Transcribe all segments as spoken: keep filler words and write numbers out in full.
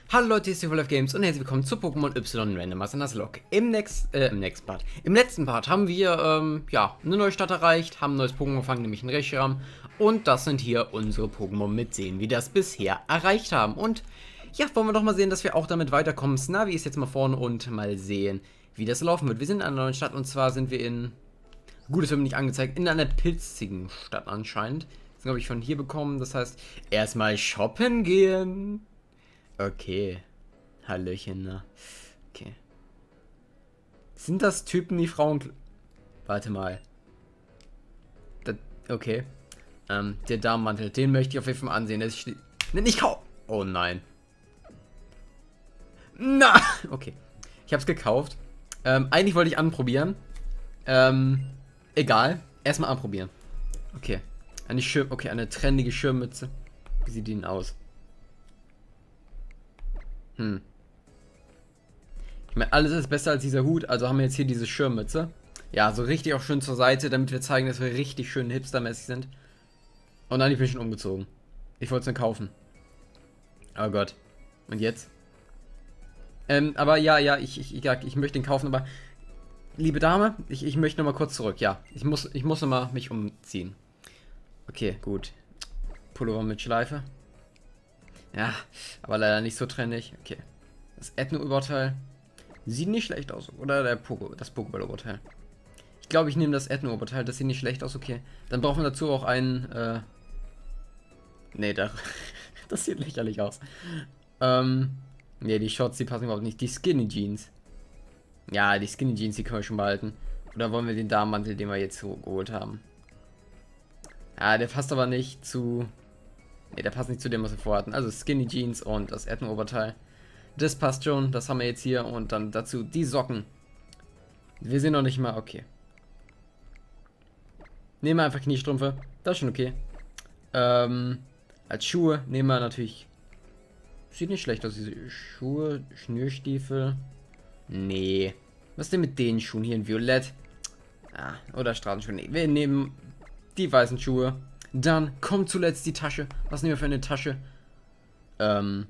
Hallo Leute, hier ist die Full Life Games und herzlich willkommen zu Pokémon Y Randomizer Nuzlocke. Im nächsten, äh, im nächsten Part. Im letzten Part haben wir, ähm, ja, eine neue Stadt erreicht, haben ein neues Pokémon gefangen, nämlich einen Reshiram. Und das sind hier unsere Pokémon mit sehen, wie das bisher erreicht haben. Und ja, wollen wir doch mal sehen, dass wir auch damit weiterkommen. Snavi ist jetzt mal vorne und mal sehen, wie das laufen wird. Wir sind in einer neuen Stadt und zwar sind wir in, gut, es wird mir nicht angezeigt, in einer pilzigen Stadt anscheinend. Das habe ich von hier bekommen, das heißt, erstmal shoppen gehen. Okay. Hallöchen, na. Okay. Sind das Typen, die Frauen... Warte mal. Das, okay. Ähm, der Damenmantel, den möchte ich auf jeden Fall mal ansehen. Das ist nicht kau... Oh nein. Na! Okay. Ich hab's gekauft. Ähm, eigentlich wollte ich anprobieren. Ähm, egal. Erstmal anprobieren. Okay. Eine Schirm... Okay, eine trendige Schirmmütze. Wie sieht die denn aus? Hm. Ich meine, alles ist besser als dieser Hut, also haben wir jetzt hier diese Schirmmütze. Ja, so richtig auch schön zur Seite, damit wir zeigen, dass wir richtig schön hipstermäßig sind. Und dann bin ich schon umgezogen. Ich wollte es nur kaufen. Oh Gott. Und jetzt? Ähm, aber ja, ja, ich, ich, ich, ich möchte den kaufen, aber... Liebe Dame, ich, ich möchte nochmal kurz zurück. Ja, ich muss, ich muss nochmal mich umziehen. Okay, gut. Pullover mit Schleife. Ja, aber leider nicht so trendig. Okay. Das Ethno-Oberteil sieht nicht schlecht aus. Oder der Pogo, das Pokéball-Oberteil. Ich glaube, ich nehme das Ethno-Oberteil. Das sieht nicht schlecht aus. Okay. Dann brauchen wir dazu auch einen. Äh nee, da, das sieht lächerlich aus. Ähm. Nee, die Shorts, die passen überhaupt nicht. Die Skinny Jeans. Ja, die Skinny Jeans, die können wir schon behalten. Oder wollen wir den Damenmantel, den wir jetzt so geholt haben? Ja, der passt aber nicht zu. Ne, der passt nicht zu dem, was wir vorhatten. Also Skinny Jeans und das Ethno-Oberteil. Das passt schon. Das haben wir jetzt hier. Und dann dazu die Socken. Wir sind noch nicht mal okay. Nehmen wir einfach Kniestrümpfe. Das ist schon okay. Ähm, als Schuhe nehmen wir natürlich... Sieht nicht schlecht aus, diese Schuhe. Schnürstiefel. Nee. Was denn mit den Schuhen hier in Violett? Ah, oder Straßenschuhe. Nee, wir nehmen die weißen Schuhe. Dann kommt zuletzt die Tasche. Was nehmen wir für eine Tasche? Ähm.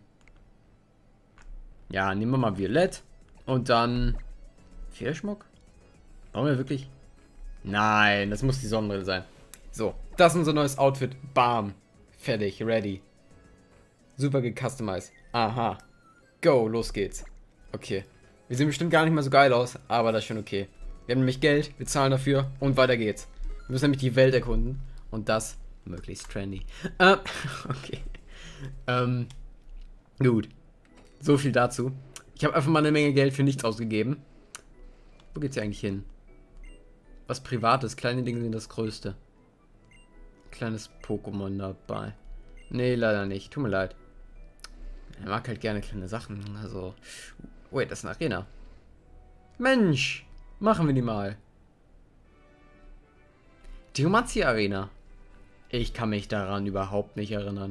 Ja, nehmen wir mal Violett. Und dann. Federschmuck? Brauchen wir wirklich? Nein, das muss die Sonnenbrille sein. So, das ist unser neues Outfit. Bam. Fertig, ready. Super gecustomized. Aha. Go, los geht's. Okay. Wir sehen bestimmt gar nicht mal so geil aus, aber das ist schon okay. Wir haben nämlich Geld, wir zahlen dafür und weiter geht's. Wir müssen nämlich die Welt erkunden. Und das möglichst trendy. Äh, okay. Ähm, gut. So viel dazu. Ich habe einfach mal eine Menge Geld für nichts ausgegeben. Wo geht's hier eigentlich hin? Was Privates. Kleine Dinge sind das Größte. Kleines Pokémon dabei. Nee, leider nicht. Tut mir leid. Er mag halt gerne kleine Sachen. Also. Wait, das ist eine Arena. Mensch! Machen wir die mal. Die Humanzi-Arena. Ich kann mich daran überhaupt nicht erinnern.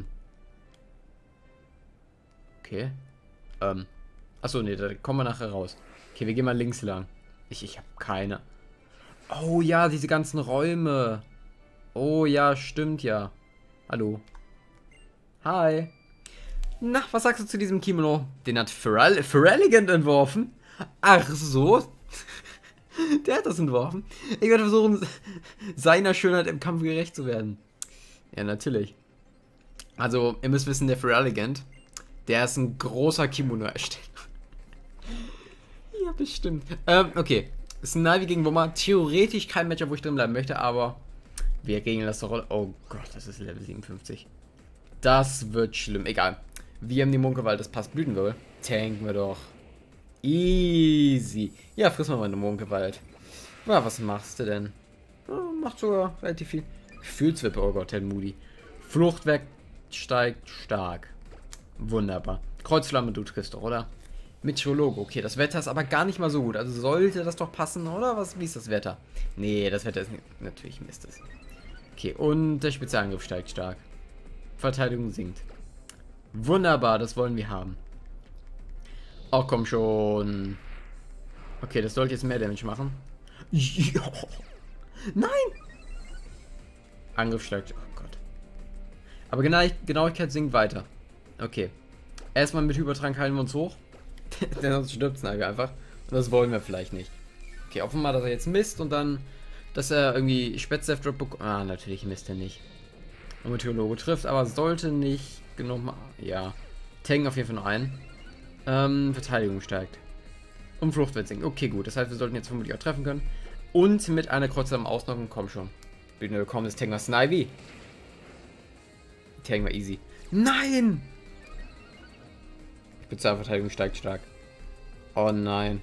Okay. Ähm. Achso, nee, da kommen wir nachher raus. Okay, wir gehen mal links lang. Ich, ich habe keine. Oh ja, diese ganzen Räume. Oh ja, stimmt ja. Hallo. Hi. Na, was sagst du zu diesem Kimono? Den hat Pharrell Feraligan entworfen. Ach so. Der hat das entworfen. Ich werde versuchen, seiner Schönheit im Kampf gerecht zu werden. Ja, natürlich. Also, ihr müsst wissen, der Feraligan, der ist ein großer Kimono-Ersteller. Ja, bestimmt. Ähm, okay. Snavi gegen Wummer. Theoretisch kein Matchup, wo ich drin bleiben möchte, aber wir regeln das doch. Oh Gott, das ist Level siebenundfünfzig. Das wird schlimm. Egal. Wir haben die Munkelwald, das passt. Blütenwirbel. Tanken wir doch. Easy. Ja, friss mal meine Munkelwald. Na, was machst du denn? Oh, macht sogar relativ viel. Gefühlswippe, oh Gott, Herr Moody. Fluchtwerk steigt stark. Wunderbar. Kreuzflamme, du triffst doch, oder? Meteorologe, okay, das Wetter ist aber gar nicht mal so gut. Also sollte das doch passen, oder? Was, wie ist das Wetter? Nee, das Wetter ist nicht, natürlich Mist. Ist. Okay, und der Spezialangriff steigt stark. Verteidigung sinkt. Wunderbar, das wollen wir haben. Oh, komm schon. Okay, das sollte jetzt mehr Damage machen. Ja. Nein! Angriff steigt. Oh Gott. Aber Genau Genauigkeit sinkt weiter. Okay. Erstmal mit Hypertrank heilen wir uns hoch. Denn sonst stirbt Snivy einfach. Und das wollen wir vielleicht nicht. Okay, hoffen wir mal, dass er jetzt misst und dann, dass er irgendwie Spätsaft-Drop bekommt. Ah, natürlich misst er nicht. Und Meteorologe trifft, aber sollte nicht genug mal. Ja. Tanken auf jeden Fall noch ein. Ähm, Verteidigung steigt. Und Flucht wird sinken. Okay, gut. Das heißt, wir sollten jetzt vermutlich auch treffen können. Und mit einer Kreuze am Ausnocken, komm schon. Bitte willkommen, das Tank war Snivy. Tank war easy. Nein! Spezialverteidigung steigt stark. Oh nein.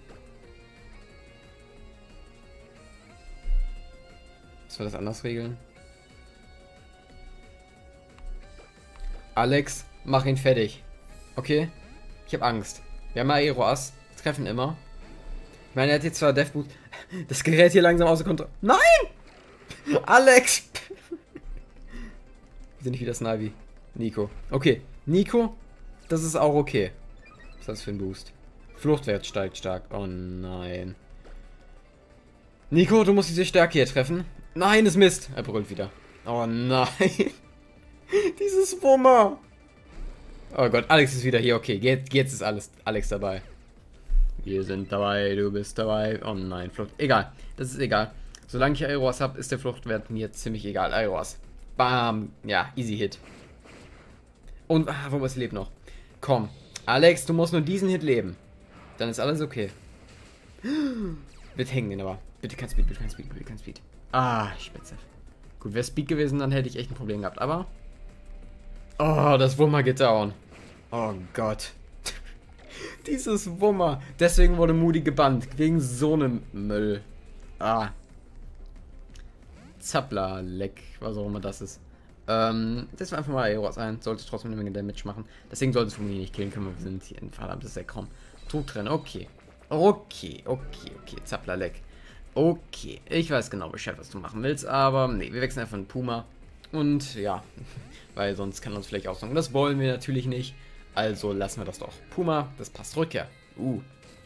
Müssen wir das anders regeln? Alex, mach ihn fertig. Okay? Ich habe Angst. Wir haben Aero Ass. Treffen immer. Ich meine, er hat jetzt zwar Death Boost. Das Gerät hier langsam außer Kontrolle. Nein! Alex! Wir sind nicht wieder Snivy. Nico. Okay. Nico, das ist auch okay. Was ist das für ein Boost? Fluchtwert steigt stark. Oh nein. Nico, du musst diese Stärke hier treffen. Nein, es Mist. Er brüllt wieder. Oh nein. Dieses Wummer. Oh Gott, Alex ist wieder hier. Okay, jetzt, jetzt ist alles Alex dabei. Wir sind dabei, du bist dabei. Oh nein, Flucht. Egal, das ist egal. Solange ich Aeroas habe, ist der Fluchtwert mir ziemlich egal. Aeroas. Bam. Ja, easy Hit. Und, ah, wo was lebt noch? Komm, Alex, du musst nur diesen Hit leben. Dann ist alles okay. Wird hängen den aber. Bitte kein Speed, bitte kein Speed, bitte kein Speed. Ah, spitze. Gut, wäre Speed gewesen, dann hätte ich echt ein Problem gehabt. Aber. Oh, das Wummer geht down. Oh Gott. Dieses Wummer. Deswegen wurde Moody gebannt. Wegen so einem Müll. Ah. Zappler-Leck. Was auch immer das ist. Ähm, das war einfach mal Aeros ein. Sollte trotzdem eine Menge Damage machen. Deswegen sollte es von mir nicht killen können. Wir sind hier ein verdammtes Säckraum. Trugtrenner. Okay. Okay, okay, okay. Zappler-Leck. Okay. Ich weiß genau Bescheid, was du machen willst. Aber nee, wir wechseln einfach in Puma. Und ja. Weil sonst kann uns vielleicht auch sagen, das wollen wir natürlich nicht. Also lassen wir das doch. Puma, das passt. Rückkehr. Uh.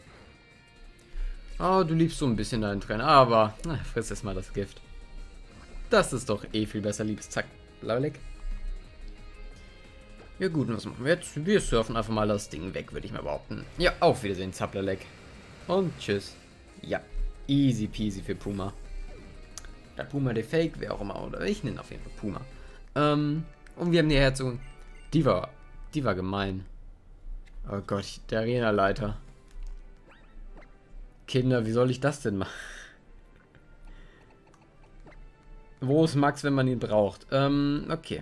Oh, du liebst so ein bisschen deinen Trainer, aber na, friss erst mal das Gift. Das ist doch eh viel besser, liebes Zack. Blauleck. Ja gut, und was machen wir jetzt? Wir surfen einfach mal das Ding weg, würde ich mal behaupten. Ja, auf Wiedersehen, Zapplerleck. Und tschüss. Ja, easy peasy für Puma. Der Puma, der Fake, wer auch immer, oder ich nenne auf jeden Fall Puma. Ähm, und wir haben die Herzogin. Die war, die war gemein. Oh Gott, der Arena-Leiter. Kinder, wie soll ich das denn machen? Wo ist Max, wenn man ihn braucht? Ähm, okay.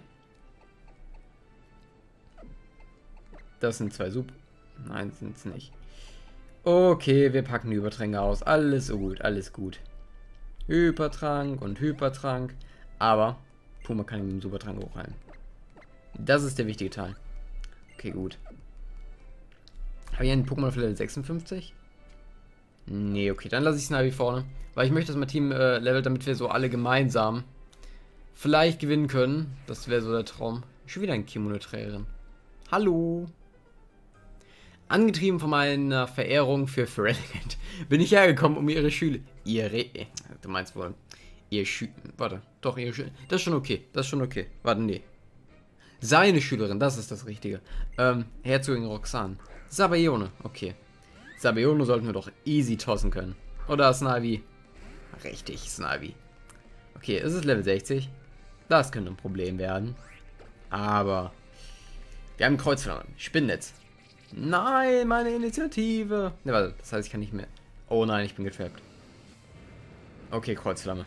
Das sind zwei Super. Nein, sind es nicht. Okay, wir packen die Übertränke aus. Alles gut, alles gut. Hypertrank und Hypertrank. Aber Puma kann ihn mit dem Supertrank hochheilen. Das ist der wichtige Teil. Okay, gut. Habe ich einen Pokémon auf Level sechsundfünfzig? Nee, okay, dann lasse ich Snivy vorne. Weil ich möchte, dass mein Team äh, levelt, damit wir so alle gemeinsam vielleicht gewinnen können. Das wäre so der Traum. Schon wieder ein Kimono-Trägerin. Hallo. Angetrieben von meiner Verehrung für Feraligatr bin ich hergekommen, um ihre Schüler... Ihre... Du meinst wohl... Ihr Schü... Warte. Doch, ihre Schüler... Das ist schon okay. Das ist schon okay. Warte, nee. Seine Schülerin, das ist das Richtige. Ähm, Herzogin Roxanne. Sabayone. Okay. Sabayone sollten wir doch easy tossen können. Oder Snivy? Richtig, Snivy. Okay, es ist Level sechzig. Das könnte ein Problem werden. Aber... Wir haben Kreuzflamme. Spinnnetz. Nein, meine Initiative. Ne, warte, das heißt, ich kann nicht mehr. Oh nein, ich bin getrappt. Okay, Kreuzflamme.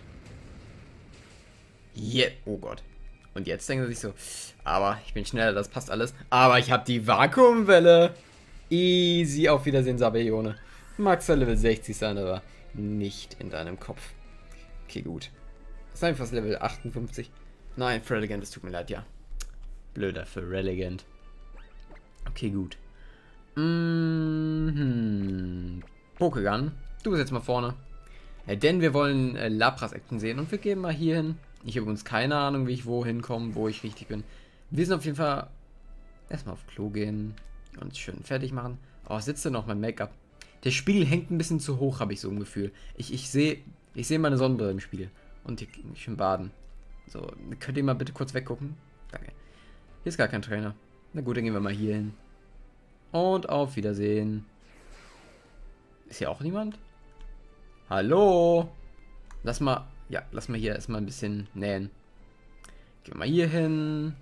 Yeah. Oh Gott. Und jetzt denken sie sich so, aber ich bin schneller, das passt alles. Aber ich habe die Vakuumwelle. Easy, auf Wiedersehen, Sabayone. Mag zwar Level sechzig sein, aber nicht in deinem Kopf. Okay, gut. Das ist einfach Level achtundfünfzig. Nein, Feraligatr, es tut mir leid, ja. Blöder Feraligatr. Okay, gut. Mhm. Pokégun, du bist jetzt mal vorne. Ja, denn wir wollen äh, Lapras-Action sehen und wir gehen mal hier hin. Ich habe übrigens keine Ahnung, wie ich wo hinkomme, wo ich richtig bin. Wir sind auf jeden Fall erstmal auf Klo gehen und schön fertig machen. Oh, sitze noch mein Make-up. Der Spiegel hängt ein bisschen zu hoch, habe ich so ein Gefühl. Ich, ich sehe ich sehe meine Sonnenbrille im Spiegel. Und hier schön baden. So, könnt ihr mal bitte kurz weggucken? Danke. Hier ist gar kein Trainer. Na gut, dann gehen wir mal hier hin. Und auf Wiedersehen. Ist hier auch niemand? Hallo? Lass mal, ja, lass mal hier erstmal ein bisschen nähen. Gehen wir mal hier hin.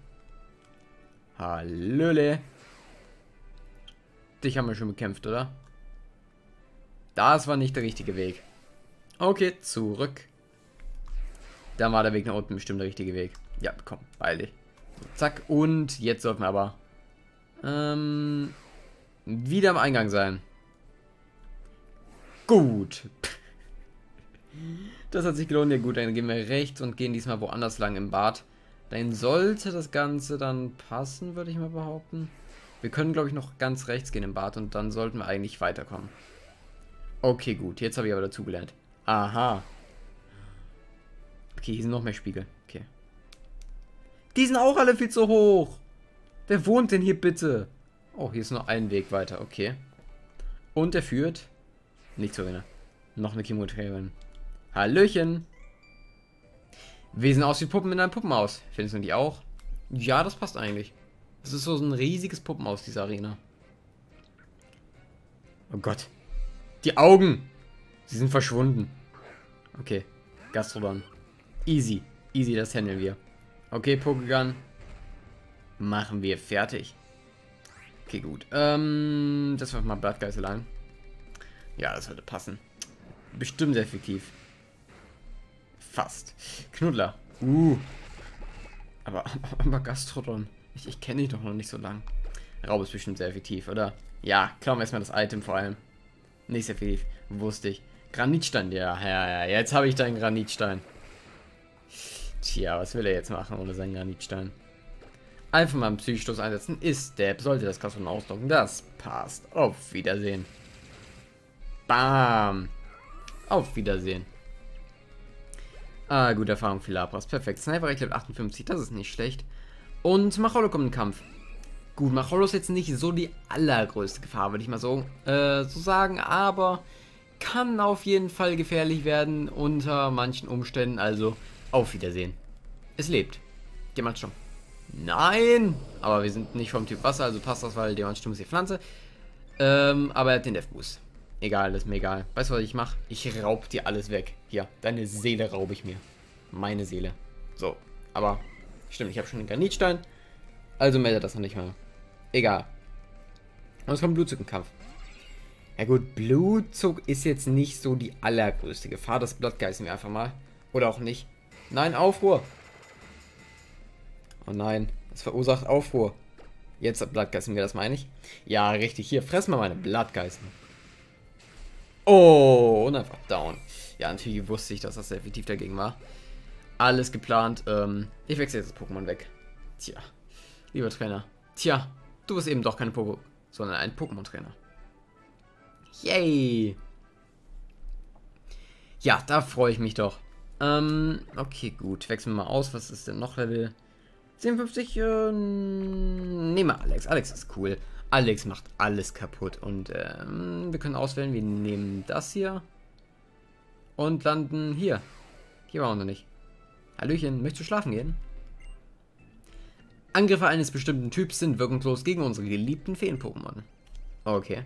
Hallöle. Dich haben wir schon bekämpft, oder? Das war nicht der richtige Weg. Okay, zurück. Dann war der Weg nach unten bestimmt der richtige Weg. Ja, komm, beeil dich. Zack, und jetzt sollten wir aber ähm, wieder am Eingang sein. Gut. Das hat sich gelohnt. Ja gut, dann gehen wir rechts und gehen diesmal woanders lang im Bad. Dann sollte das Ganze dann passen, würde ich mal behaupten. Wir können, glaube ich, noch ganz rechts gehen im Bad und dann sollten wir eigentlich weiterkommen. Okay, gut. Jetzt habe ich aber dazugelernt. Aha. Okay, hier sind noch mehr Spiegel. Okay. Die sind auch alle viel zu hoch. Wer wohnt denn hier bitte? Oh, hier ist noch ein Weg weiter. Okay. Und der führt nicht zur Arena. Noch eine Chemotherapie. Hallöchen. Wir sehen aus wie Puppen in einem Puppenhaus. Findest du die auch? Ja, das passt eigentlich. Das ist so ein riesiges Puppenhaus, diese Arena. Oh Gott. Die Augen. Sie sind verschwunden. Okay. Gastrodon. Easy. Easy, das handeln wir. Okay, Pokégun. Machen wir fertig. Okay, gut. Ähm, das war mal Blattgeißelein. Ja, das würde passen. Bestimmt effektiv. Fast. Knuddler. Uh. Aber, aber Gastrodon. Ich, ich kenne dich doch noch nicht so lang. Raub ist bestimmt sehr effektiv, oder? Ja, klauen wir erstmal das Item vor allem. Nicht sehr effektiv. Wusste ich. Granitstein, ja, ja, ja. Jetzt habe ich deinen Granitstein. Tja, was will er jetzt machen ohne seinen Granitstein? Einfach mal einen Psychostoß einsetzen. Ist der. Sollte das Gastrodon ausdrucken. Das passt. Auf Wiedersehen. Bam. Auf Wiedersehen. Ah, gute Erfahrung für Lapras. Perfekt. Sniper Level achtundfünfzig, das ist nicht schlecht. Und Machollo kommt in den Kampf. Gut, Machollo ist jetzt nicht so die allergrößte Gefahr, würde ich mal so, äh, so sagen, aber kann auf jeden Fall gefährlich werden unter manchen Umständen, also auf Wiedersehen. Es lebt. Diamantsturm. Nein! Aber wir sind nicht vom Typ Wasser, also passt das, weil Diamantsturm ist die Pflanze. Ähm, aber er hat den Death Boost. Egal, das ist mir egal. Weißt du, was ich mache? Ich raub dir alles weg. Hier, deine Seele raube ich mir. Meine Seele. So, aber stimmt, ich habe schon einen Granitstein. Also meldet das noch nicht mal. Egal. Und es kommt Blutzug im Kampf. Ja gut, Blutzug ist jetzt nicht so die allergrößte Gefahr. Das Blattgeißen wir einfach mal. Oder auch nicht. Nein, Aufruhr. Oh nein, das verursacht Aufruhr. Jetzt Blattgeißen wir, das meine ich. Ja, richtig. Hier, fressen wir meine Blattgeißen. Oh, und einfach down. Ja, natürlich wusste ich, dass das sehr effektiv dagegen war. Alles geplant. Ähm, ich wechsle jetzt das Pokémon weg. Tja, lieber Trainer. Tja, du bist eben doch kein Pokémon, sondern ein Pokémon-Trainer. Yay! Ja, da freue ich mich doch. Ähm, okay, gut. Wechseln wir mal aus. Was ist denn noch Level siebenundfünfzig? Äh, nehmen wir Alex. Alex ist cool. Alex macht alles kaputt. Und ähm, wir können auswählen. Wir nehmen das hier. Und landen hier. Hier waren wir noch nicht. Hallöchen, möchtest du schlafen gehen? Angriffe eines bestimmten Typs sind wirkungslos gegen unsere geliebten Feen-Pokémon. Okay.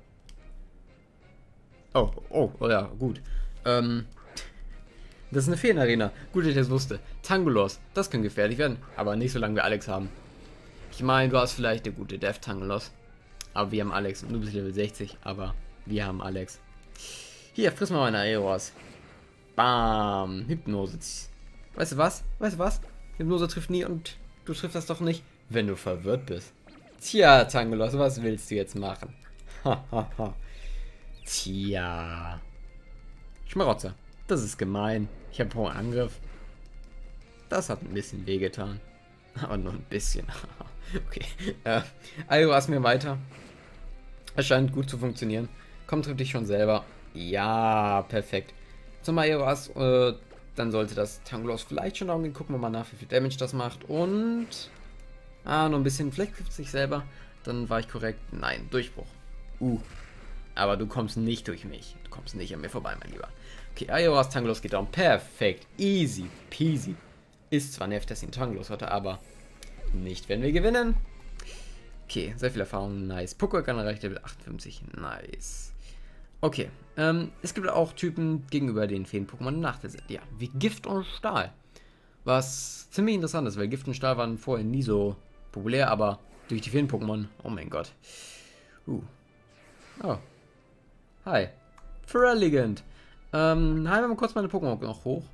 Oh, oh, oh ja, gut. Ähm, das ist eine Feen-Arena. Gut, dass ich das wusste. Tangolos, das kann gefährlich werden, aber nicht solange wir Alex haben. Ich meine, du hast vielleicht eine gute Death Tangolos. Aber wir haben Alex. Und du bist Level sechzig, aber wir haben Alex. Hier, friss mal meine Aeros. Bam. Hypnose. Weißt du was? Weißt du was? Hypnose trifft nie und du triffst das doch nicht, wenn du verwirrt bist. Tja, Tangolos, was willst du jetzt machen? Hahaha. Tja. Schmarotzer. Das ist gemein. Ich habe hohen Angriff. Das hat ein bisschen wehgetan. Aber nur ein bisschen. Okay. Äh, also was mir weiter. Es scheint gut zu funktionieren. Komm, triff dich schon selber. Ja, perfekt. Zum Aeroas, äh, dann sollte das Tangolos vielleicht schon darum gehen. Gucken wir mal nach, wie viel Damage das macht. Und. Ah, nur ein bisschen. Vielleicht trifft sich selber. Dann war ich korrekt. Nein, Durchbruch. Uh. Aber du kommst nicht durch mich. Du kommst nicht an mir vorbei, mein Lieber. Okay, Aeroas, Tangolos geht down. Perfekt. Easy peasy. Ist zwar nervt, dass ihn Tangolos hatte, aber nicht, wenn wir gewinnen. Okay, sehr viel Erfahrung, nice. Pokémon erreicht Level achtundfünfzig, nice. Okay, ähm, es gibt auch Typen gegenüber den Feen-Pokémon Nachteile sind. Ja, wie Gift und Stahl. Was ziemlich interessant ist, weil Gift und Stahl waren vorher nie so populär, aber durch die Feen-Pokémon, oh mein Gott. Uh. Oh. Hi. Feraligatr. Ähm, halten wir mal kurz meine Pokémon noch hoch.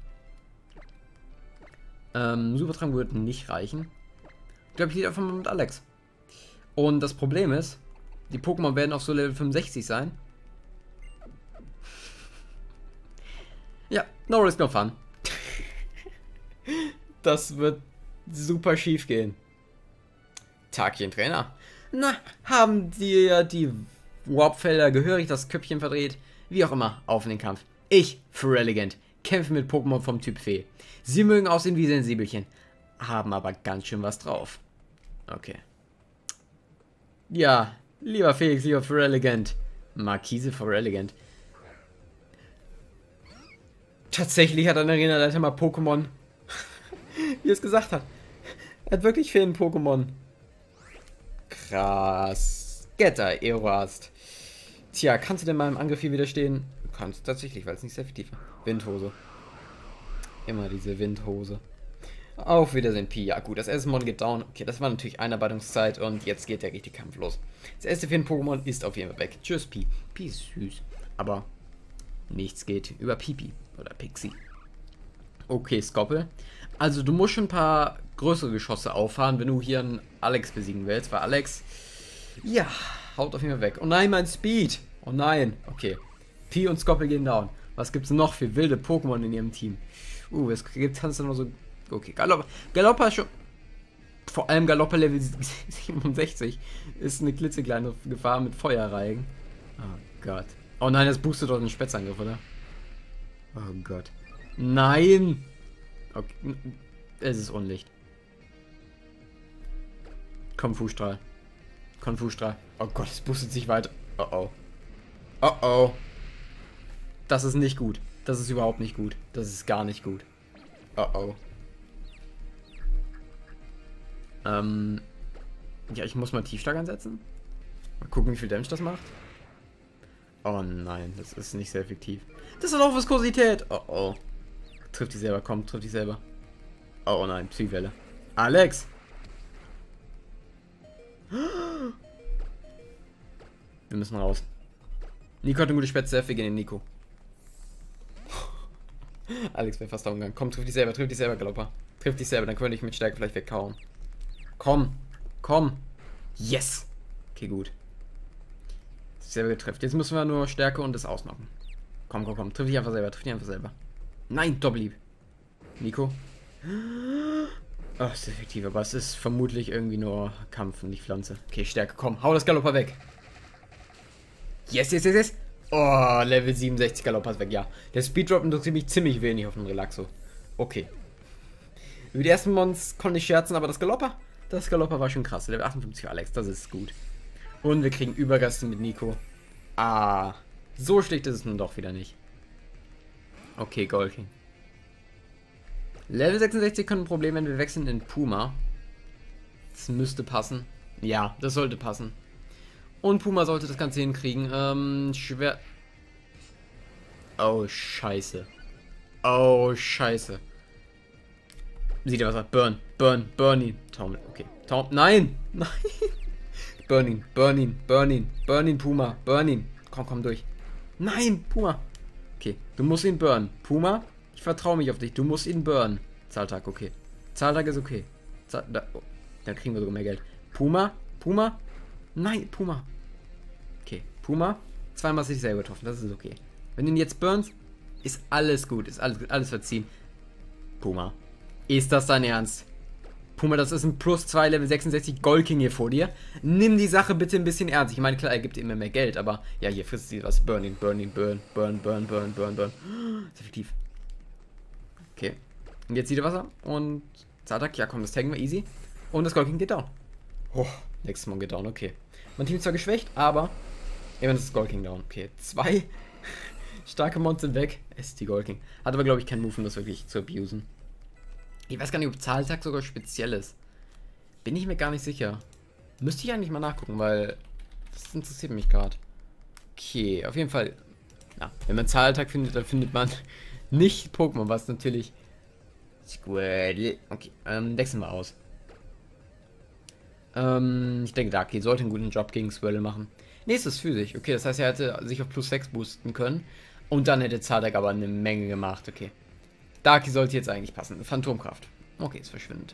Ähm, Supertrank würde nicht reichen. Ich glaube, ich gehe einfach mal mit Alex. Und das Problem ist, die Pokémon werden auf so Level fünfundsechzig sein. Ja, no risk, no fun. Das wird super schief gehen. Tagchen, Trainer. Na, haben dir die Warpfelder gehörig das Köpfchen verdreht? Wie auch immer, auf in den Kampf. Ich, Feraligatr, kämpfe mit Pokémon vom Typ Fee. Sie mögen aussehen wie Sensibelchen, haben aber ganz schön was drauf. Okay. Ja, lieber Felix, lieber Feraligatr. Markise Feraligatr. Tatsächlich hat ein Arena-Leiter mal Pokémon, wie es gesagt hat. Er hat wirklich Feen-Pokémon. Krass. Getter, Eroast. Tja, kannst du denn meinem Angriff hier widerstehen? Du kannst tatsächlich, weil es nicht sehr effektiv war. Windhose. Immer diese Windhose. Auf Wiedersehen, Pi. Ja gut, das erste Mon geht down. Okay, das war natürlich Einarbeitungszeit und jetzt geht der richtige Kampf los. Das erste Feen-Pokémon ist auf jeden Fall weg. Tschüss, Pi. Pi ist süß. Aber nichts geht über Pipi oder Pixie. Okay, Skoppel. Also du musst schon ein paar größere Geschosse auffahren, wenn du hier einen Alex besiegen willst, weil Alex, ja, haut auf jeden Fall weg. Oh nein, mein Speed. Oh nein. Okay. Pi und Skoppel gehen down. Was gibt's noch für wilde Pokémon in ihrem Team? Uh, es gibt tanzen nur so. Okay, Galoppa. Galoppa schon. Vor allem Galoppa Level siebenundsechzig ist eine klitzekleine Gefahr mit Feuerreigen. Oh Gott. Oh nein, das boostet doch den Spätzangriff, oder? Oh Gott. Nein! Okay. Es ist Unlicht. Konfustrahl. Konfustrahl. Oh Gott, es boostet sich weiter. Oh oh. Oh oh. Das ist nicht gut. Das ist überhaupt nicht gut. Das ist gar nicht gut. Oh oh. Ähm. Ja, ich muss mal Tiefschlag ansetzen. Mal gucken, wie viel Damage das macht. Oh nein, das ist nicht sehr effektiv. Das ist auch Viskosität. Oh oh. Trifft die selber, komm, trifft die selber. Oh, oh nein, Psywelle. Alex! Wir müssen raus. Nico hat eine gute Spätze, wir gehen in Nico. Alex wäre fast da umgegangen. Komm, trifft die selber, trifft die selber, Galoppa. Trifft die selber, dann könnte ich mit Stärke vielleicht wegkauen. Komm, komm. Yes! Okay, gut. Selber getrifft. Jetzt müssen wir nur Stärke und das ausmachen. Komm, komm, komm. Triff dich einfach selber, triff dich einfach selber. Nein, Doppelhieb. Nico. Oh, ist effektiv, aber es ist vermutlich irgendwie nur Kampf und nicht Pflanze. Okay, Stärke, komm, hau das Galoppa weg. Yes, yes, yes, yes. Oh, Level siebenundsechzig Galoppa ist weg, ja. Der Speeddrop interessiert mich ziemlich wenig auf dem Relaxo. Okay. Über die ersten Mons konnte ich scherzen, aber das Galoppa, das Galoppa war schon krass. Level achtundfünfzig für Alex, das ist gut. Und wir kriegen Übergaste mit Nico. Ah, so schlecht ist es nun doch wieder nicht. Okay, Golking. Level sechsundsechzig können ein Problem, wenn wir wechseln in Puma. Das müsste passen. Ja, das sollte passen. Und Puma sollte das Ganze hinkriegen. Ähm, schwer. Oh, scheiße. Oh, scheiße. Sieht er was ab? Burn, burn, burn ihn. Taum, okay. Taum, nein! Nein! Burn ihn, burn ihn, burn ihn, burn ihn, Puma, burn ihn. Komm, komm durch. Nein, Puma. Okay, du musst ihn burnen. Puma, ich vertraue mich auf dich. Du musst ihn burnen. Zahltag, okay. Zahltag ist okay. Zahl, da, oh, dann kriegen wir sogar mehr Geld. Puma, Puma. Nein, Puma. Okay, Puma. Zweimal hast du dich selber getroffen. Das ist okay. Wenn du ihn jetzt burnst, ist alles gut. Ist alles, alles verziehen. Puma. Ist das dein Ernst? Puma, das ist ein plus zwei Level sechsundsechzig Golking hier vor dir. Nimm die Sache bitte ein bisschen ernst. Ich meine, klar, er gibt dir immer mehr Geld, aber ja, hier frisst sie was. Burn ihn, burn ihn, burn, burn, burn, burn, burn, burn. Ist effektiv. Okay. Und jetzt sieht er Wasser und Zatak, ja komm, das taggen wir easy. Und das Golking geht down. Oh, nächstes Mal geht down, okay. Mein Team ist zwar geschwächt, aber immer das Golking down. Okay, zwei starke Mons sind weg. Es ist die Golking. Hat aber, glaube ich, keinen Move, um das wirklich zu abusen. Ich weiß gar nicht, ob Zahltag sogar speziell ist. Bin ich mir gar nicht sicher. Müsste ich eigentlich mal nachgucken, weil das interessiert mich gerade. Okay, auf jeden Fall. Ja, wenn man Zahltag findet, dann findet man nicht Pokémon, was natürlich... Squirtle. Okay, ähm, wechseln wir aus. Ähm, ich denke, Darky sollte einen guten Job gegen Squirtle machen. Nächstes physisch. Okay, das heißt, er hätte sich auf plus sechs boosten können. Und dann hätte Zahltag aber eine Menge gemacht. Okay. Darky sollte jetzt eigentlich passen. Phantomkraft. Okay, es verschwindet.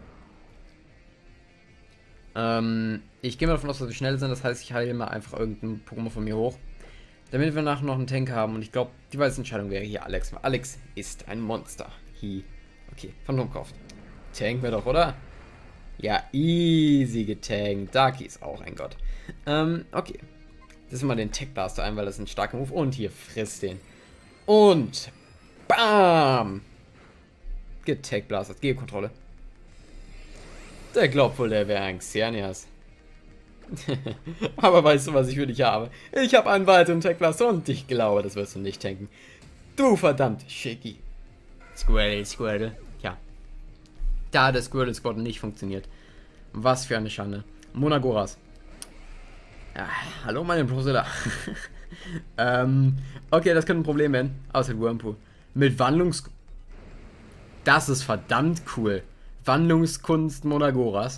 Ähm, ich gehe mal davon aus, dass wir schnell sind. Das heißt, ich heile mal einfach irgendein Pokémon von mir hoch. Damit wir nachher noch einen Tank haben. Und ich glaube, die weiße Entscheidung wäre hier Alex. Alex ist ein Monster. Hi. Okay, Phantomkraft. Tank wir doch, oder? Ja, easy getankt. Darky ist auch ein Gott. Ähm, okay. Das ist mal den Tech Blaster ein, weil das ist ein starker Move. Und hier, frisst den. Und bam! Getech Blaster. Geokontrolle. Der glaubt wohl, der wäre ein Xerneas. Aber weißt du, was ich für dich habe? Ich habe einen weiteren Tech Blaster und ich glaube, das wirst du nicht tanken. Du verdammt Shaky. Squirtle, Squirtle. Ja. Da hat der Squirtle Squad nicht funktioniert. Was für eine Schande. Monagoras. Ja, hallo meine Brosilla. ähm, okay, das könnte ein Problem werden. Außer Wurmpool. Mit Wandlungs... Das ist verdammt cool. Wandlungskunst Monagoras.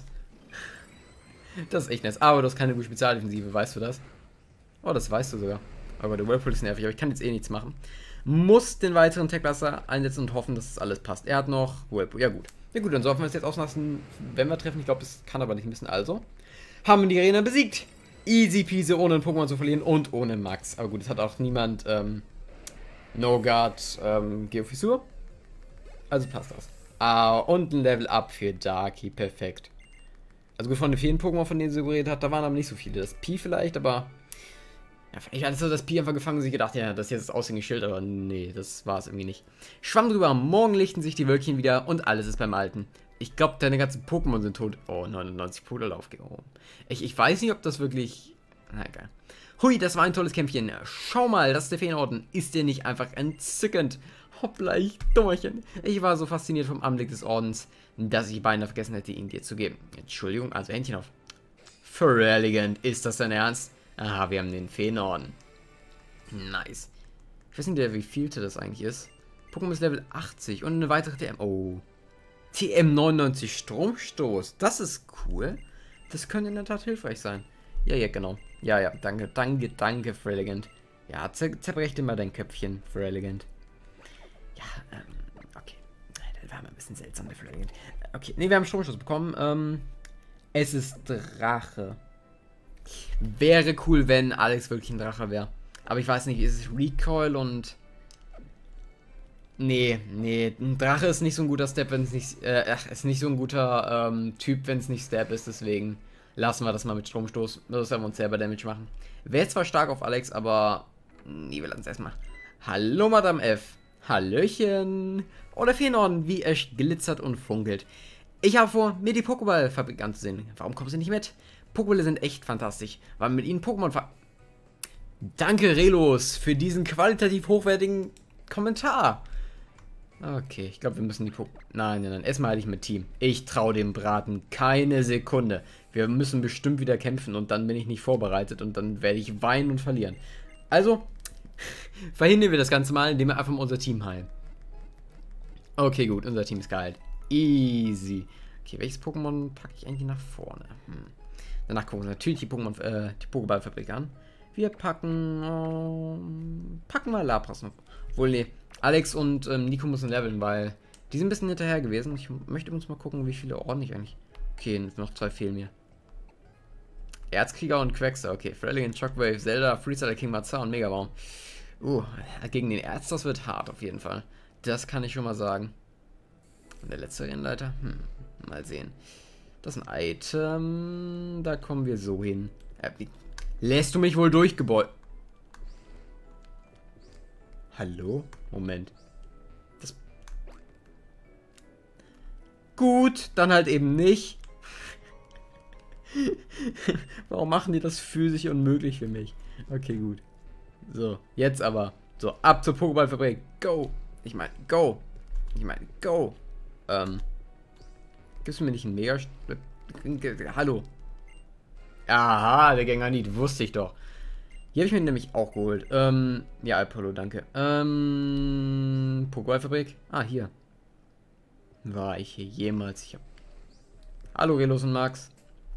Das ist echt nice. Aber du hast keine gute Spezialdefensive, weißt du das? Oh, das weißt du sogar. Aber der Whirlpool ist nervig, aber ich kann jetzt eh nichts machen. Muss den weiteren Tech-Blaster einsetzen und hoffen, dass das alles passt. Er hat noch Whirlpool. Ja gut. Ja gut, dann sollten wir es jetzt auslassen, wenn wir treffen. Ich glaube, das kann aber nicht müssen. Also haben wir die Arena besiegt. Easy peasy, ohne ein Pokémon zu verlieren und ohne Max. Aber gut, es hat auch niemand ähm, No Guard ähm, Geofissur. Also passt das. Ah, und ein Level Up für Darky. Perfekt. Also gut, von den vielen Pokémon, von denen sie geredet hat, da waren aber nicht so viele. Das Pi vielleicht, aber... Ja, vielleicht hat so das Pi einfach gefangen und sich gedacht, ja, das ist jetzt das Aushängeschild, aber nee, das war es irgendwie nicht. Schwamm drüber, morgen lichten sich die Wölkchen wieder und alles ist beim Alten. Ich glaube, deine ganzen Pokémon sind tot. Oh, neunundneunzig Puderlauf. Oh. Ich, ich weiß nicht, ob das wirklich... Na egal. Hui, das war ein tolles Kämpfchen. Schau mal, das ist der Feenorden. Ist der nicht einfach entzückend? Hoppla, ich Dummerchen. Ich war so fasziniert vom Anblick des Ordens, dass ich beinahe vergessen hätte, ihn dir zu geben. Entschuldigung, also Händchen auf. Feraligatr, ist das dein Ernst? Aha, wir haben den Feenorden. Nice. Ich weiß nicht, wie viel das eigentlich ist. Pokémon ist Level achtzig und eine weitere T M. Oh. T M neunundneunzig Stromstoß. Das ist cool. Das könnte in der Tat hilfreich sein. Ja, ja, genau. Ja, ja, danke, danke, danke, Feraligatr. Ja, zer zerbrecht immer dein Köpfchen, Feraligatr. Ja, ähm, okay. Das war mal ein bisschen seltsam, der Feraligatr. Okay, ne, wir haben Stromstoß bekommen. Ähm, es ist Drache. Wäre cool, wenn Alex wirklich ein Drache wäre. Aber ich weiß nicht, ist es Recoil und... Nee, nee, ein Drache ist nicht so ein guter Step, wenn es nicht... Äh, ach, ist nicht so ein guter ähm, Typ, wenn es nicht Step ist, deswegen lassen wir das mal mit Stromstoß. Das werden wir uns selber Damage machen. Wäre zwar stark auf Alex, aber... Nee, wir lassen es erstmal. Hallo, Madame F. Hallöchen. Oh, der Feenorden, wie er glitzert und funkelt. Ich habe vor, mir die Pokéball-Fabrik anzusehen. Warum kommen sie nicht mit? Pokébälle sind echt fantastisch, weil mit ihnen Pokémon ver... Danke, Relos, für diesen qualitativ hochwertigen Kommentar. Okay, ich glaube, wir müssen die Pokémon... Nein, nein, nein, erstmal halte ich mit Team. Ich traue dem Braten keine Sekunde. Wir müssen bestimmt wieder kämpfen und dann bin ich nicht vorbereitet und dann werde ich weinen und verlieren. Also, verhindern wir das Ganze mal, indem wir einfach mal unser Team heilen. Okay, gut, unser Team ist geheilt. Easy. Okay, welches Pokémon packe ich eigentlich nach vorne? Hm. Danach gucken wir natürlich die Pokémon, äh, die Pokéball-Fabrik an. Wir packen, ähm, packen mal Lapras noch. Wohl, nee. Alex und ähm, Nico müssen leveln, weil die sind ein bisschen hinterher gewesen. Ich möchte uns mal gucken, wie viele Orden ich eigentlich... Okay, noch zwei fehlen mir. Erzkrieger und Quaxer. Okay, Feraligatr, Shockwave, Zelda, Freestyler, King Mazar und Megabaum. Uh, gegen den Erz, das wird hart auf jeden Fall. Das kann ich schon mal sagen. Und der letzte Rennleiter? Hm, mal sehen. Das ist ein Item. Da kommen wir so hin. Äh, wie, lässt du mich wohl durchgebeugt? Hallo? Moment. Das... Gut, dann halt eben nicht. Warum machen die das physisch unmöglich für mich? Okay, gut. So, jetzt aber. So, ab zur Pokéball-Fabrik. Go! Ich meine, go! Ich meine, go! Ähm. Gibst du mir nicht einen Mega... Hallo? Aha, der Gänganit, wusste ich doch. Hier habe ich mir nämlich auch geholt. Ähm, ja, Apollo, danke. Ähm, Pokéballfabrik. Ah, hier. War ich hier jemals? Ich hab... Hallo, Relos und Max.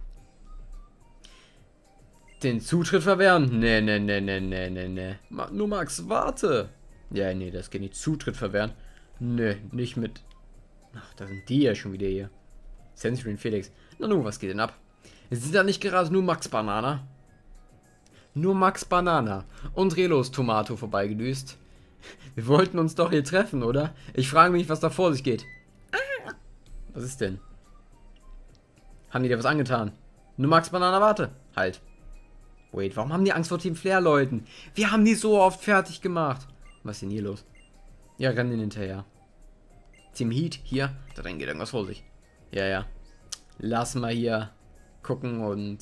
Den Zutritt verwehren? Nee, nee, nee, nee, nee, nee, nee. Ma nur Max, warte. Ja, nee, das geht nicht. Zutritt verwehren. Nee, nicht mit... Ach, da sind die ja schon wieder hier. Sensory und Felix. Na nun, was geht denn ab? Sind da nicht gerade nur Max Banana? Nur Max Banana und Relos Tomato vorbeigedüst. Wir wollten uns doch hier treffen, oder? Ich frage mich, was da vor sich geht. Was ist denn? Haben die dir was angetan? Nur Max Banana, warte. Halt. Wait, warum haben die Angst vor Team Flair, Leuten? Wir haben die so oft fertig gemacht. Was ist denn hier los? Ja, rennen den hinterher. Team Heat, hier. Da drin geht irgendwas vor sich. Ja, ja. Lass mal hier gucken und...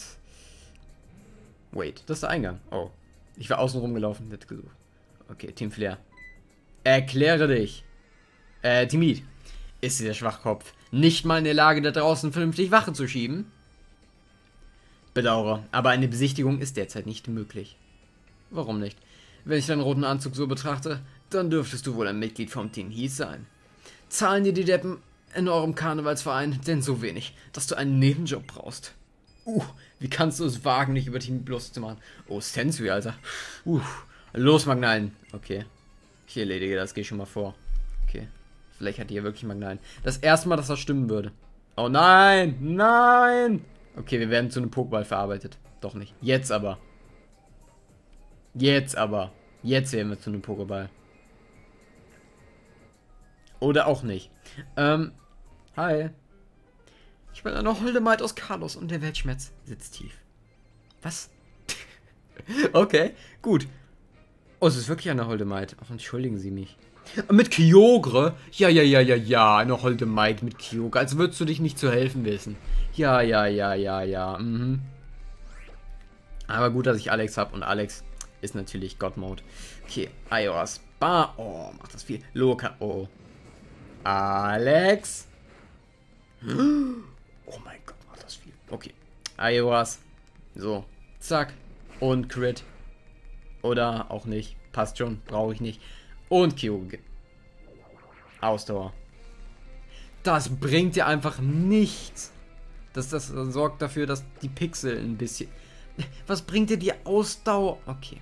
Wait, das ist der Eingang. Oh. Ich war außen rumgelaufen, nicht gesucht. Okay, Team Flair. Erkläre dich. Äh, Team Heat. Ist dieser Schwachkopf nicht mal in der Lage, da draußen vernünftig Wache zu schieben? Bedauere, aber eine Besichtigung ist derzeit nicht möglich. Warum nicht? Wenn ich deinen roten Anzug so betrachte, dann dürftest du wohl ein Mitglied vom Team Heat sein. Zahlen dir die Deppen in eurem Karnevalsverein denn so wenig, dass du einen Nebenjob brauchst? Uh, wie kannst du es wagen, nicht über Team bloß zu machen? Oh, Sensui, Alter. Uh, los, Magnalen. Okay. Ich erledige das, gehe schon mal vor. Okay. Vielleicht hat die ja wirklich Magnalen. Das erste Mal, dass das stimmen würde. Oh nein, nein. Okay, wir werden zu einem Pokéball verarbeitet. Doch nicht. Jetzt aber. Jetzt aber. Jetzt werden wir zu einem Pokéball. Oder auch nicht. Ähm, hi. Ich bin eine Holdemite aus Carlos und der Weltschmerz sitzt tief. Was? Okay, gut. Oh, es ist wirklich eine Holdemite. Ach, entschuldigen Sie mich. Mit Kyogre? Ja, ja, ja, ja, ja. Eine Holdemite mit Kyogre. Als würdest du dich nicht zu helfen wissen. Ja, ja, ja, ja, ja. Mhm. Aber gut, dass ich Alex habe. Und Alex ist natürlich God-Mode. Okay, Ioas. Bar. Oh, macht das viel. Loka. Oh. Alex. Oh mein Gott, macht das viel. Okay. Ioas. So. Zack. Und Crit. Oder auch nicht. Passt schon. Brauche ich nicht. Und Kyogre. Ausdauer. Das bringt dir einfach nichts. Das, das sorgt dafür, dass die Pixel ein bisschen... Was bringt dir die Ausdauer? Okay.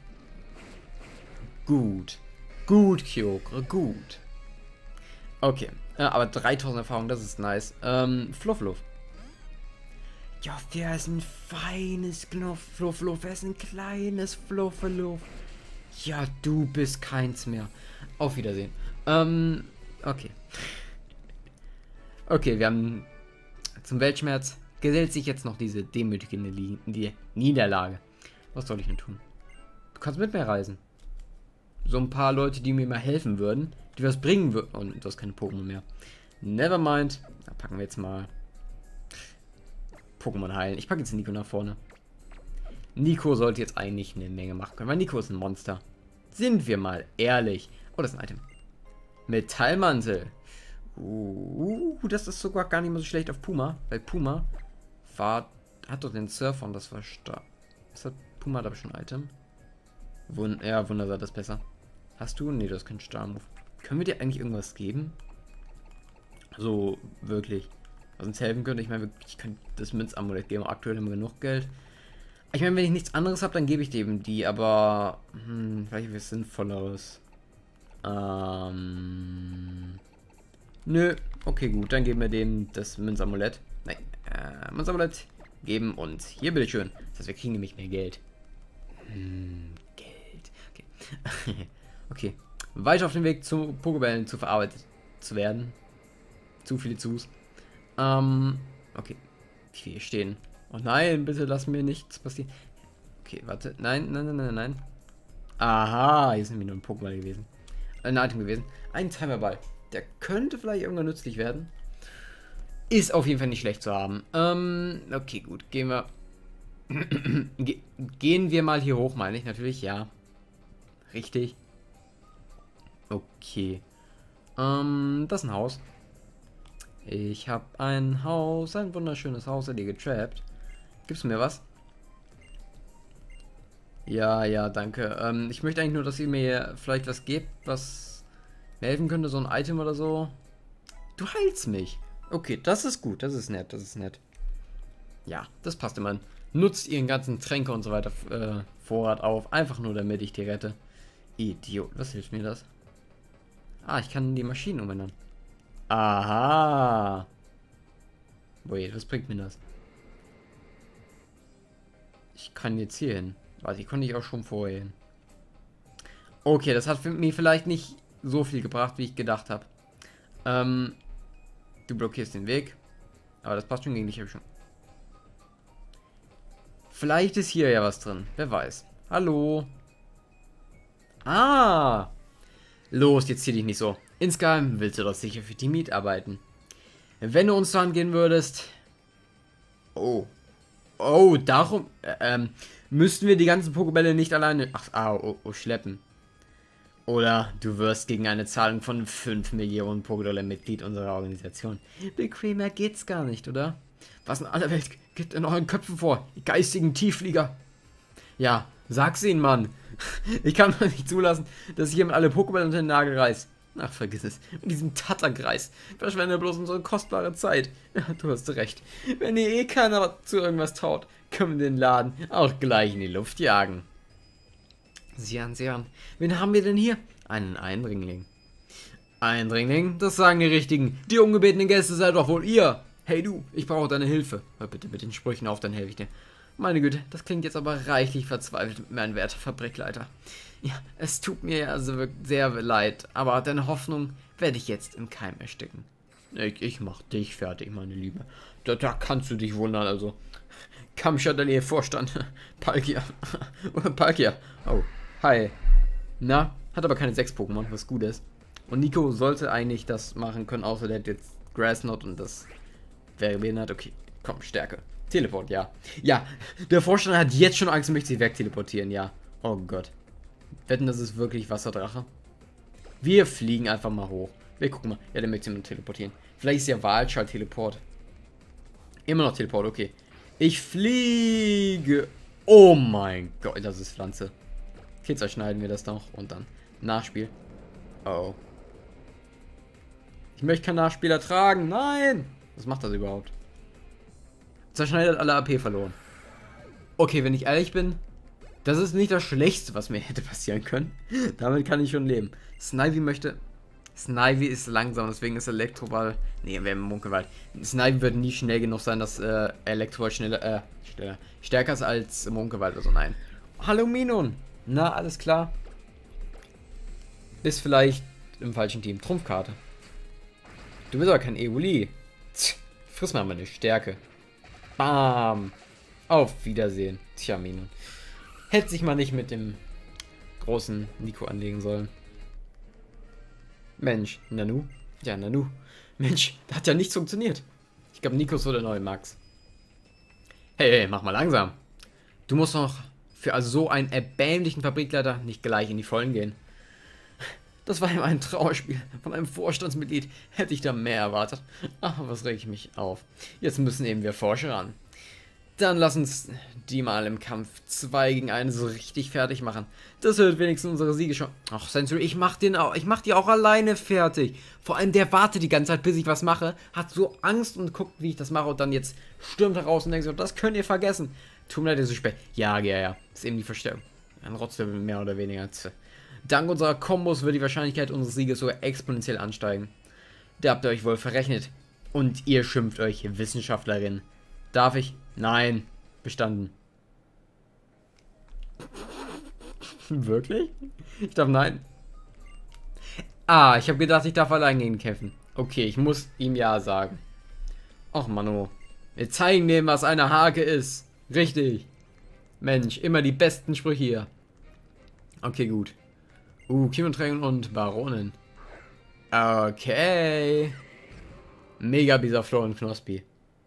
Gut. Gut, Kyogre. Gut. Okay. Ja, aber dreitausend Erfahrung, das ist nice. Ähm, Fluffluff. Ja, der ist ein feines Fluffluff. Er ist ein kleines Fluffluff. Ja, du bist keins mehr. Auf Wiedersehen. Ähm, okay. Okay, wir haben zum Weltschmerz gesellt sich jetzt noch diese demütigende Li die Niederlage. Was soll ich denn tun? Du kannst mit mir reisen. So ein paar Leute, die mir mal helfen würden, die was bringen würden. Und du hast keine Pokémon mehr. Nevermind. Da packen wir jetzt mal Pokémon heilen. Ich packe jetzt Nico nach vorne. Nico sollte jetzt eigentlich eine Menge machen können, weil Nico ist ein Monster. Sind wir mal ehrlich. Oh, das ist ein Item. Metallmantel. Uh, das ist sogar gar nicht mal so schlecht auf Puma. Weil Puma war, hat doch den Surfer und das war stark. Was hat Puma da schon ein Item? Wund ja, Wundersaat ist besser. Hast du? Nee, du hast keinen Star-Move. Können wir dir eigentlich irgendwas geben? So, wirklich. Was uns helfen könnte. Ich meine, ich kann das Münzamulett geben. Aktuell haben wir genug Geld. Ich meine, wenn ich nichts anderes habe, dann gebe ich dir eben die. Aber, hm, vielleicht was Sinnvolleres. Ähm... Nö. Okay, gut. Dann geben wir dem das Münzamulett. Nein. Äh, Münzamulett geben und hier, bitteschön. Das heißt, wir kriegen nämlich mehr Geld. Hm, Geld. Okay. Okay. Weiter auf dem Weg zu Pokébällen zu verarbeitet zu werden. Zu viele Zus. Ähm, okay. Wie viele hier stehen? Oh nein, bitte lass mir nichts passieren. Okay, warte. Nein, nein, nein, nein, nein. Aha, hier sind wir nur ein Pokéball gewesen. Ein Item gewesen. Ein Timerball. Der könnte vielleicht irgendwann nützlich werden. Ist auf jeden Fall nicht schlecht zu haben. Ähm, okay, gut. Gehen wir. Ge gehen wir mal hier hoch, meine ich natürlich. Ja. Richtig. Okay. Ähm, das ist ein Haus. Ich habe ein Haus, ein wunderschönes Haus, in dir getrappt. Gibst du mir was? Ja, ja, danke. Ähm, ich möchte eigentlich nur, dass ihr mir vielleicht was gebt, was mir helfen könnte, so ein Item oder so. Du heilst mich. Okay, das ist gut, das ist nett, das ist nett. Ja, das passt immer. Nutzt ihren ganzen Tränke und so weiter äh, Vorrat auf, einfach nur damit ich die rette. Idiot, was hilft mir das? Ah, ich kann die Maschinen umändern. Aha. Wait, was bringt mir das? Ich kann jetzt hier hin. Warte, ich konnte ich auch schon vorher hin. Okay, das hat für mir vielleicht nicht so viel gebracht, wie ich gedacht habe. Ähm, du blockierst den Weg. Aber das passt schon gegen dich, habe ich schon. Vielleicht ist hier ja was drin. Wer weiß. Hallo. Ah. Los, jetzt zieh dich nicht so. Insgeheim willst du doch sicher für die Miet arbeiten. Wenn du uns so angehen würdest. Oh. Oh, darum. Äh, ähm. Müssten wir die ganzen Pokébälle nicht alleine. Ach, ah, oh, oh, schleppen. Oder du wirst gegen eine Zahlung von fünf Millionen Pokédollar Mitglied unserer Organisation. Bequemer geht's gar nicht, oder? Was in aller Welt geht in euren Köpfen vor? Die geistigen Tiefflieger. Ja, sag's ihnen, Mann. Ich kann doch nicht zulassen, dass ich jemand alle Pokébälle unter den Nagel reißt. Ach, vergiss es. Mit diesem Tatterkreis verschwende bloß unsere kostbare Zeit. Ja, du hast recht. Wenn ihr eh keiner zu irgendwas traut, können wir den Laden auch gleich in die Luft jagen. Sieh an, sieh an. Wen haben wir denn hier? Einen Eindringling. Eindringling? Das sagen die Richtigen. Die ungebetenen Gäste seid doch wohl ihr. Hey du, ich brauche deine Hilfe. Hör bitte mit den Sprüchen auf, dann helfe ich dir. Meine Güte, das klingt jetzt aber reichlich verzweifelt, mein werter Fabrikleiter. Ja, es tut mir ja also sehr leid, aber deine Hoffnung werde ich jetzt im Keim ersticken. Ich, ich mach dich fertig, meine Liebe. Da, da kannst du dich wundern, also. Kampfchatelier Vorstand. Palkia. Palkia. Oh, hi. Na, hat aber keine sechs Pokémon, was gut ist. Und Nico sollte eigentlich das machen können, außer der hat jetzt Grassnot und das wäre behindert. Okay, komm, Stärke. Teleport, ja. Ja, der Vorstand hat jetzt schon Angst, möchte sich wegteleportieren, ja. Oh Gott. Wetten, das ist wirklich Wasserdrache? Wir fliegen einfach mal hoch. Wir gucken mal. Ja, der möchte sich teleportieren. Vielleicht ist ja Wahlschalt Teleport. Immer noch Teleport, okay. Ich fliege. Oh mein Gott, das ist Pflanze. Okay, zerschneiden wir das noch und dann Nachspiel. Oh. Ich möchte keinen Nachspieler tragen. Nein! Was macht das überhaupt? Zerschneidet alle A P verloren. Okay, wenn ich ehrlich bin, das ist nicht das Schlechteste, was mir hätte passieren können. Damit kann ich schon leben. Snivy möchte... Snivy ist langsam, deswegen ist Elektroball... Nee, wir haben Munkelwald. Snivy wird nie schnell genug sein, dass äh, Elektroball schneller, äh, schneller, stärker ist als Munkelwald. Also nein. Hallo Minon. Na, alles klar. Bist vielleicht im falschen Team. Trumpfkarte. Du bist aber kein Evoli. Friss mal meine Stärke. Bam. Auf Wiedersehen. Tja, Minon. Hätte sich mal nicht mit dem großen Nico anlegen sollen. Mensch, Nanu? Ja, Nanu. Mensch, da hat ja nichts funktioniert. Ich glaube, Nico ist so der neue Max. Hey, hey, mach mal langsam. Du musst noch für also so einen erbärmlichen Fabrikleiter nicht gleich in die Vollen gehen. Das war ja ein Trauerspiel. Von einem Vorstandsmitglied hätte ich da mehr erwartet. Ach, was reg ich mich auf. Jetzt müssen eben wir Forscher ran. Dann lass uns die mal im Kampf zwei gegen einen so richtig fertig machen. Das wird wenigstens unsere Siege schon. Ach, Sensor, ich mach den auch. Ich mach die auch alleine fertig. Vor allem der wartet die ganze Zeit, bis ich was mache. Hat so Angst und guckt, wie ich das mache. Und dann jetzt stürmt er raus und denkt so, das könnt ihr vergessen. Tut mir leid, ist so spät. Ja, ja, ja. Ist eben die Verstärkung. Ein Rotzlevel mehr oder weniger. Dank unserer Kombos wird die Wahrscheinlichkeit unseres Sieges sogar exponentiell ansteigen. Da habt ihr euch wohl verrechnet. Und ihr schimpft euch Wissenschaftlerin. Darf ich? Nein. Bestanden. Wirklich? Ich darf nein. Ah, ich habe gedacht, ich darf allein gegen ihn kämpfen. Okay, ich muss ihm ja sagen. Och, Mano. Wir zeigen dem, was eine Hake ist. Richtig. Mensch, immer die besten Sprüche hier. Okay, gut. Uh, Kimoträgen und Baronin. Okay. Mega Bisaflor und Knospi.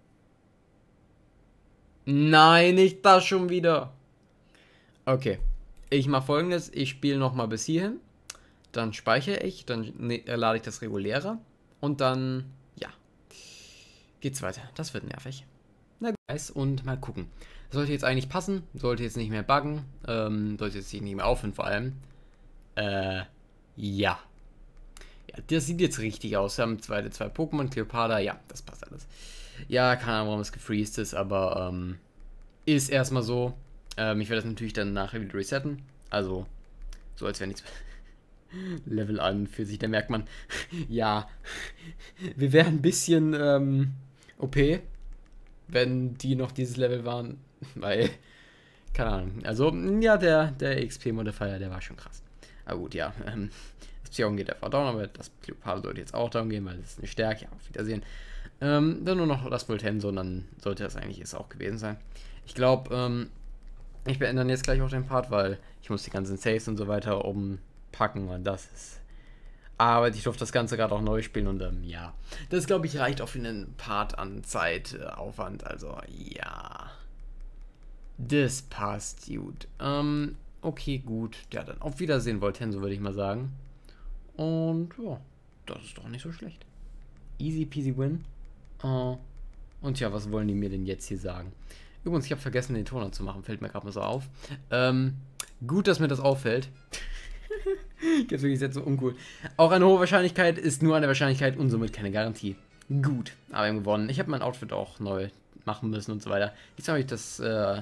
Nein, nicht das schon wieder. Okay. Ich mache folgendes. Ich spiele nochmal bis hierhin. Dann speichere ich. Dann ne, lade ich das reguläre. Und dann, ja. Geht's weiter. Das wird nervig. Na gut, und mal gucken. Das sollte jetzt eigentlich passen, sollte jetzt nicht mehr buggen, ähm, sollte jetzt sich nicht mehr aufhören vor allem. Äh, ja. Ja, das sieht jetzt richtig aus. Wir haben zweite zwei Pokémon, Cleopatra, ja, das passt alles. Ja, keine Ahnung, warum es gefreezed ist, aber ähm, ist erstmal so. Ähm, ich werde das natürlich dann nachher wieder resetten. Also, so als wäre nichts. Level einundvierzig, da merkt man, ja, wir wären ein bisschen ähm, O P, wenn die noch dieses Level waren, weil, keine Ahnung, also, ja, der, der X P-Modifier, der war schon krass. Aber gut, ja, ähm, das Psyon geht einfach down, aber das Cleopatra sollte jetzt auch down gehen, weil das ist eine Stärke, ja, auf Wiedersehen. Ähm, dann nur noch das Voltenso, dann sollte das eigentlich jetzt auch gewesen sein. Ich glaube, ähm, ich beende dann jetzt gleich auch den Part, weil ich muss die ganzen Saves und so weiter umpacken und das ist Arbeit. Ich durfte das Ganze gerade auch neu spielen und ähm, ja, das glaube ich reicht auch für einen Part an Zeitaufwand, also ja, das passt gut. Ähm, okay, gut, ja, dann auf Wiedersehen, Voltenso, würde ich mal sagen. Und ja, das ist doch nicht so schlecht. Easy peasy win. Uh, und ja, was wollen die mir denn jetzt hier sagen? Übrigens, ich habe vergessen, den Ton anzumachen, fällt mir gerade mal so auf. Ähm, gut, dass mir das auffällt. Jetzt wirklich jetzt so uncool. Auch eine hohe Wahrscheinlichkeit ist nur eine Wahrscheinlichkeit und somit keine Garantie. Gut, aber wir haben gewonnen. Ich habe mein Outfit auch neu machen müssen und so weiter. Jetzt habe ich das, äh,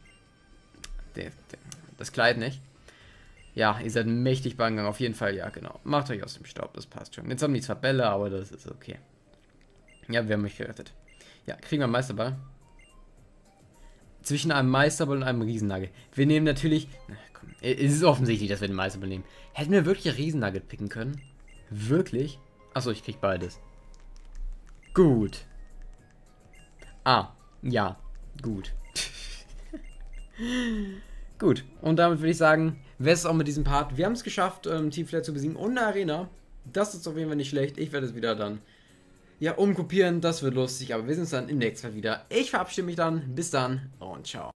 das Kleid nicht. Ja, ihr seid mächtig beigegangen, auf jeden Fall, ja, genau. Macht euch aus dem Staub, das passt schon. Jetzt haben die zwar Bälle, aber das ist okay. Ja, wir haben mich gerettet. Ja, kriegen wir einen Meisterball. Zwischen einem Meisterball und einem Riesennugget. Wir nehmen natürlich... Na, komm, es ist offensichtlich, dass wir den Meisterball nehmen. Hätten wir wirklich ein Riesennugget picken können? Wirklich? Achso, ich krieg beides. Gut. Ah, ja, gut. Gut, und damit würde ich sagen, wäre es auch mit diesem Part. Wir haben es geschafft, ähm, Team Flare zu besiegen und eine Arena. Das ist auf jeden Fall nicht schlecht. Ich werde es wieder dann, ja, umkopieren. Das wird lustig, aber wir sehen uns dann im nächsten Mal wieder. Ich verabschiede mich dann. Bis dann und ciao.